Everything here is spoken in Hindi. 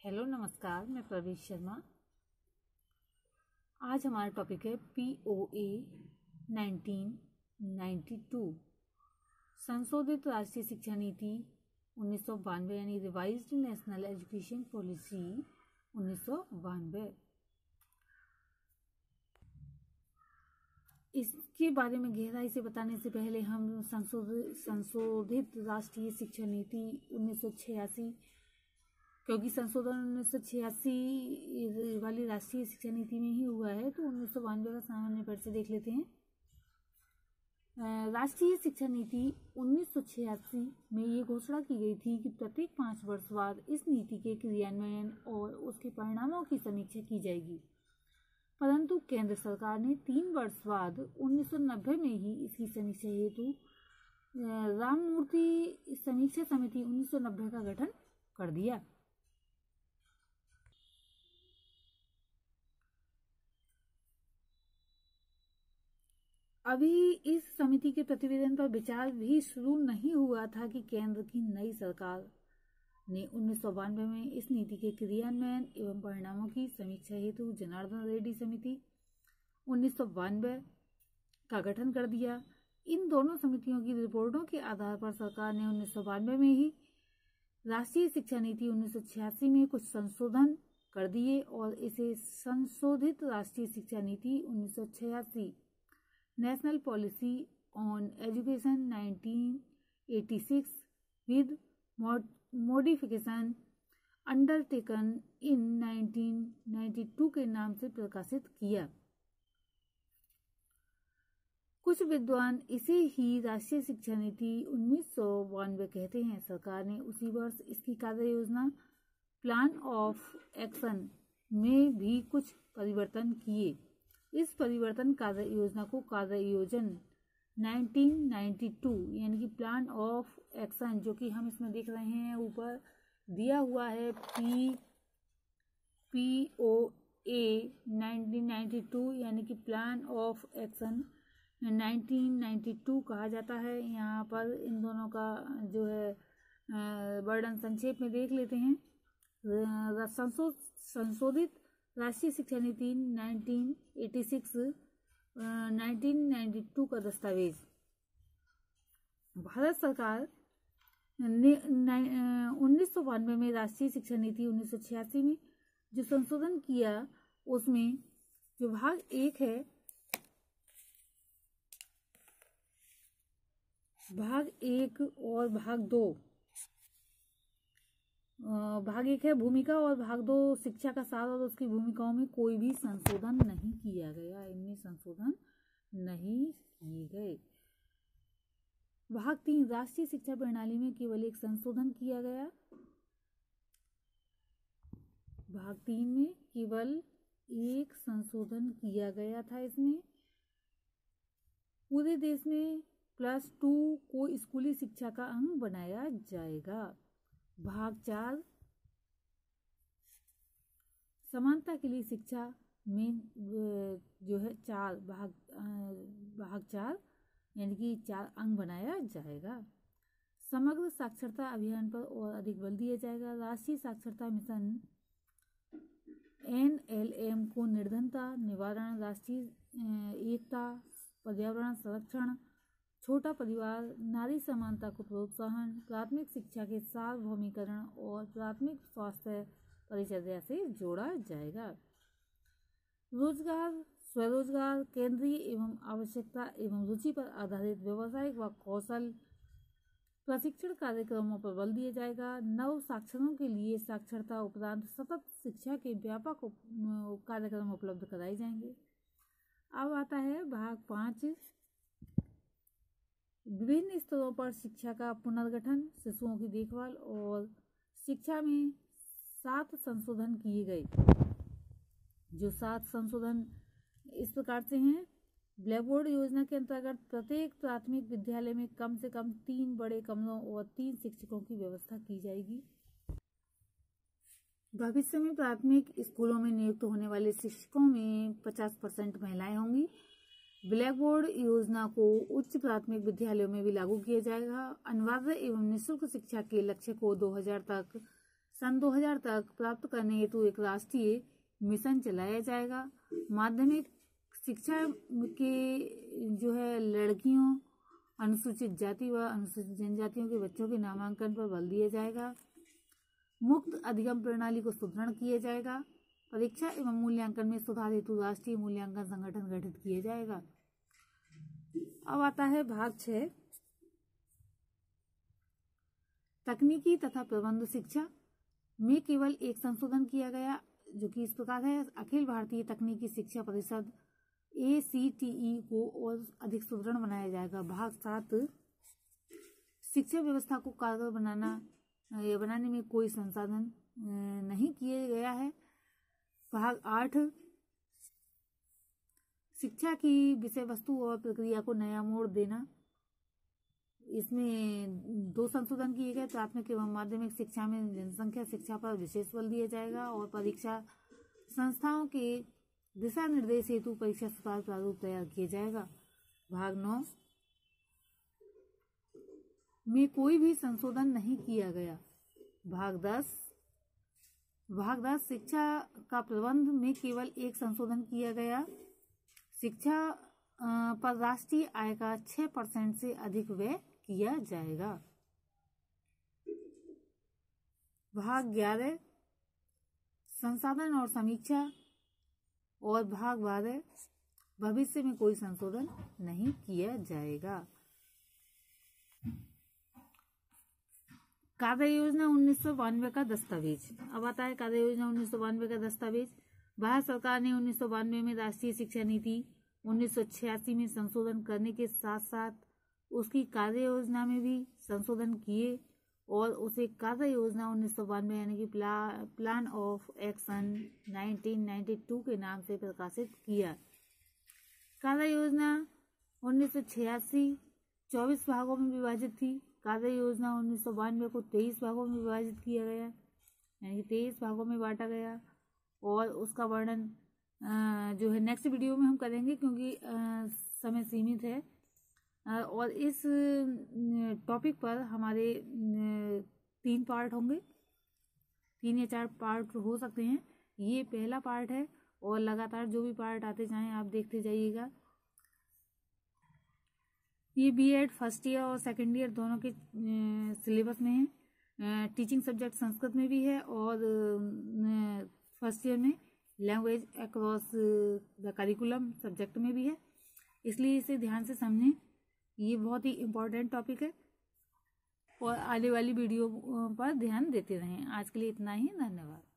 हेलो नमस्कार, मैं प्रवेश शर्मा। आज हमारा टॉपिक है POA 1992 संशोधित राष्ट्रीय शिक्षा नीति 1992 यानी रिवाइज्ड नेशनल एजुकेशन पॉलिसी 1992। इसके बारे में गहराई से बताने से पहले हम संशोधित राष्ट्रीय शिक्षा नीति 1986, क्योंकि संशोधन 1986 वाली राष्ट्रीय शिक्षा नीति में ही हुआ है, तो 1992 का सामान्य परिचय देख लेते हैं। राष्ट्रीय शिक्षा नीति 1986 में ये घोषणा की गई थी कि प्रत्येक 5 वर्ष बाद इस नीति के क्रियान्वयन और उसके परिणामों की समीक्षा की जाएगी, परंतु केंद्र सरकार ने 3 वर्ष बाद 1990 में ही इसकी समीक्षा हेतु राममूर्ति समीक्षा समिति 1990 का गठन कर दिया। अभी इस समिति के प्रतिवेदन पर विचार भी शुरू नहीं हुआ था कि केंद्र की नई सरकार ने 1992 में इस नीति के क्रियान्वयन एवं परिणामों की समीक्षा हेतु जनार्दन रेड्डी समिति 1992 का गठन कर दिया। इन दोनों समितियों की रिपोर्टों के आधार पर सरकार ने 1992 में ही राष्ट्रीय शिक्षा नीति 1986 में कुछ संशोधन कर दिए और इसे संशोधित राष्ट्रीय शिक्षा नीति 1986 national policy on education 1986 with modification undertaken in 1992 के नाम से प्रकाशित किया। कुछ विद्वान इसे ही राष्ट्रीय शिक्षा नीति 1992 कहते हैं। सरकार ने उसी वर्ष इसकी कार्य योजना प्लान ऑफ एक्शन में भी कुछ परिवर्तन किए। इस परिवर्तन कार्य योजना को कार्य योजना 1992 यानी कि प्लान ऑफ एक्शन, जो कि हम इसमें देख रहे हैं ऊपर दिया हुआ है POA 1992 यानी कि प्लान ऑफ एक्शन 1992 कहा जाता है। यहाँ पर इन दोनों का जो है वर्णन संक्षेप में देख लेते हैं। संशोधित राष्ट्रीय शिक्षा नीति 1992 का दस्तावेज। भारत सरकार ने 1992 में राष्ट्रीय शिक्षा नीति 1986 में जो संशोधन किया, उसमें जो भाग 1 है, भाग 1 और भाग 2, भाग 1 है भूमिका और भाग 2 शिक्षा का सार और उसकी भूमिकाओं में कोई भी संशोधन नहीं किया गया। इनमें संशोधन नहीं किए गए। भाग 3 राष्ट्रीय शिक्षा प्रणाली में केवल एक संशोधन किया गया। भाग 3 में केवल एक संशोधन किया गया था। इसमें पूरे देश में +2 को स्कूली शिक्षा का अंग बनाया जाएगा। भाग 4 समानता के लिए शिक्षा में जो है भाग 4 यानी कि 4 अंग बनाया जाएगा। समग्र साक्षरता अभियान पर और अधिक बल दिया जाएगा। राष्ट्रीय साक्षरता मिशन NLM को निर्धनता निवारण, राष्ट्रीय एकता, पर्यावरण संरक्षण, छोटा परिवार, नारी समानता को प्रोत्साहन, प्राथमिक शिक्षा के सार्वभौमिकरण और प्राथमिक स्वास्थ्य परिचर्या से जोड़ा जाएगा। रोजगार, स्वरोजगार, केंद्रीय एवं आवश्यकता एवं रुचि पर आधारित व्यावसायिक व कौशल प्रशिक्षण कार्यक्रमों पर बल दिया जाएगा। नव साक्षरों के लिए साक्षरता उपरांत सतत शिक्षा के व्यापक कार्यक्रम उपलब्ध कराए जाएंगे। अब आता है भाग 5 विभिन्न स्तरों पर शिक्षा का पुनर्गठन, शिशुओं की देखभाल और शिक्षा में 7 संशोधन किए गए। जो 7 संशोधन इस प्रकार से हैं। ब्लैक बोर्ड योजना के अंतर्गत प्रत्येक प्राथमिक विद्यालय में कम से कम 3 बड़े कमरों और 3 शिक्षकों की व्यवस्था की जाएगी। भविष्य में प्राथमिक स्कूलों में नियुक्त होने वाले शिक्षकों में 50% महिलाएं होंगी। ब्लैक बोर्ड योजना को उच्च प्राथमिक विद्यालयों में भी लागू किया जाएगा। अनिवार्य एवं निःशुल्क शिक्षा के लक्ष्य को 2000 तक सन 2000 तक प्राप्त करने हेतु एक राष्ट्रीय मिशन चलाया जाएगा। माध्यमिक शिक्षा के जो है लड़कियों, अनुसूचित जाति व अनुसूचित जनजातियों के बच्चों के नामांकन पर बल दिया जाएगा। मुक्त अधिगम प्रणाली को सुदृढ़ किया जाएगा। परीक्षा एवं मूल्यांकन में सुधार हेतु राष्ट्रीय मूल्यांकन संगठन गठित किया जाएगा। अब आता है भाग 6, तकनीकी तथा प्रबंध शिक्षा में केवल एक संशोधन किया गया, जो कि इस प्रकार है। अखिल भारतीय तकनीकी शिक्षा परिषद ACTE को और अधिक सुदृढ़ बनाया जाएगा। भाग 7, शिक्षा व्यवस्था को कारगर बनाने में कोई संसाधन नहीं किया गया है। भाग 8, शिक्षा की विषय वस्तु और प्रक्रिया को नया मोड़ देना। इसमें 2 संशोधन किए गए। प्राथमिक एवं माध्यमिक शिक्षा में जनसंख्या शिक्षा पर विशेष बल दिया जाएगा और परीक्षा संस्थाओं के दिशा निर्देश हेतु परीक्षा सुधार प्रारूप तैयार किया जाएगा। भाग 9 में कोई भी संशोधन नहीं किया गया। भाग 10 शिक्षा का प्रबंध में केवल एक संशोधन किया गया। शिक्षा पर राष्ट्रीय आय का 6% से अधिक व्यय किया जाएगा। भाग 11 संसाधन और समीक्षा और भाग 12 भविष्य में कोई संशोधन नहीं किया जाएगा। कार्य योजना 1992 का दस्तावेज। अब आता है कार्य योजना 1992 का दस्तावेज। भारत सरकार ने 1992 में राष्ट्रीय शिक्षा नीति 1986 में संशोधन करने के साथ साथ उसकी कार्य योजना में भी संशोधन किए और उसे कार्य योजना 1992 यानी कि प्लान ऑफ एक्शन 1992 के नाम से प्रकाशित किया। कार्य योजना 1986 24 भागों में विभाजित थी। कार्य योजना 1992 को 23 भागों में विभाजित किया गया, यानी कि 23 भागों में बांटा गया और उसका वर्णन जो है नेक्स्ट वीडियो में हम करेंगे, क्योंकि समय सीमित है। और इस टॉपिक पर हमारे 3 पार्ट होंगे, 3 या 4 पार्ट हो सकते हैं। ये पहला पार्ट है और लगातार जो भी पार्ट आते जाएं आप देखते जाइएगा। ये बीएड फर्स्ट ईयर और सेकेंड ईयर दोनों के सिलेबस में है। टीचिंग सब्जेक्ट संस्कृत में भी है और फर्स्ट ईयर में language across the curriculum subject में भी है, इसलिए इसे ध्यान से समझें। ये बहुत ही इम्पोर्टेंट टॉपिक है और आने वाली वीडियो पर ध्यान देते रहें। आज के लिए इतना ही, धन्यवाद।